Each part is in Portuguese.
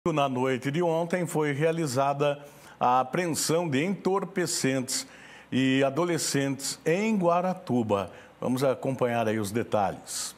Na noite de ontem foi realizada a apreensão de entorpecentes e adolescentes em Guaratuba. Vamos acompanhar aí os detalhes.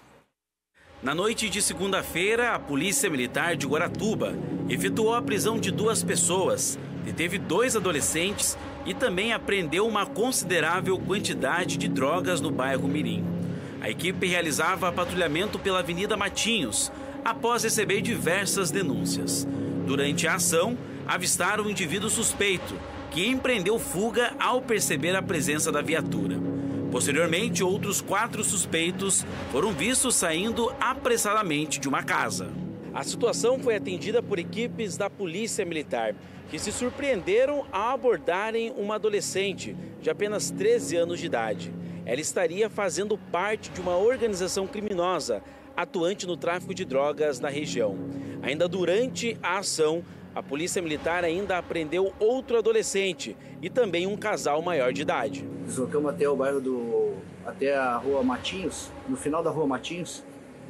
Na noite de segunda-feira, a Polícia Militar de Guaratuba efetuou a prisão de 2 pessoas, deteve 2 adolescentes e também apreendeu uma considerável quantidade de drogas no bairro Mirim. A equipe realizava patrulhamento pela Avenida Matinhos, após receber diversas denúncias. Durante a ação, avistaram um indivíduo suspeito, que empreendeu fuga ao perceber a presença da viatura. Posteriormente, outros 4 suspeitos foram vistos saindo apressadamente de uma casa. A situação foi atendida por equipes da Polícia Militar, que se surpreenderam ao abordarem uma adolescente de apenas 13 anos de idade. Ela estaria fazendo parte de uma organização criminosa, atuante no tráfico de drogas na região. Ainda durante a ação, a Polícia Militar ainda apreendeu outro adolescente e também um casal maior de idade. Deslocamos até o bairro até a Rua Matinhos, no final da Rua Matinhos,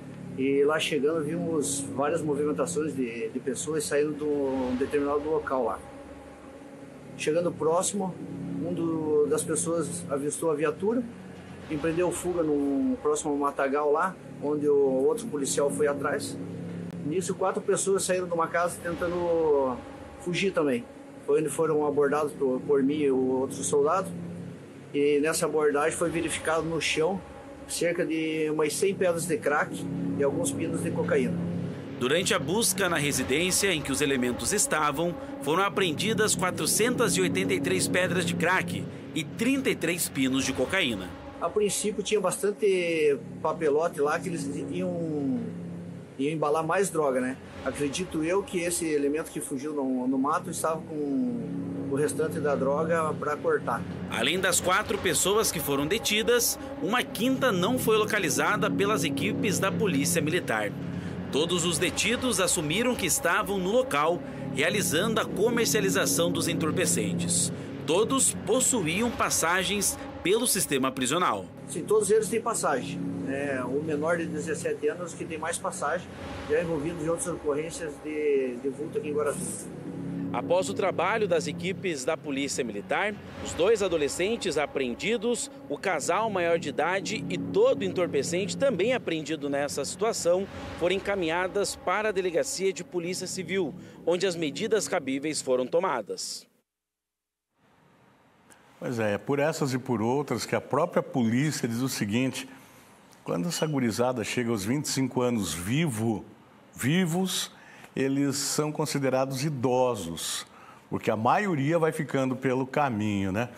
e lá chegando vimos várias movimentações de pessoas saindo de um determinado local lá. Chegando próximo, das pessoas avistou a viatura, empreendeu fuga no próximo matagal lá, onde o outro policial foi atrás. Nisso, 4 pessoas saíram de uma casa tentando fugir também. Foi onde foram abordados por mim e o outro soldado. E nessa abordagem foi verificado no chão cerca de umas 100 pedras de crack e alguns pinos de cocaína. Durante a busca na residência em que os elementos estavam, foram apreendidas 483 pedras de crack e 33 pinos de cocaína. A princípio tinha bastante papelote lá que eles iam embalar mais droga, né? Acredito eu que esse elemento que fugiu no mato estava com o restante da droga para cortar. Além das 4 pessoas que foram detidas, uma quinta não foi localizada pelas equipes da Polícia Militar. Todos os detidos assumiram que estavam no local, realizando a comercialização dos entorpecentes. Todos possuíam passagens pelo sistema prisional. Sim, todos eles têm passagem. O menor de 17 anos que tem mais passagem, já envolvido em outras ocorrências de vulto aqui em Guaratuba. Após o trabalho das equipes da Polícia Militar, os 2 adolescentes apreendidos, o casal maior de idade e todo entorpecente também apreendido nessa situação foram encaminhadas para a Delegacia de Polícia Civil, onde as medidas cabíveis foram tomadas. Pois é por essas e por outras que a própria polícia diz o seguinte: quando essa gurizada chega aos 25 anos vivos, eles são considerados idosos, porque a maioria vai ficando pelo caminho, né?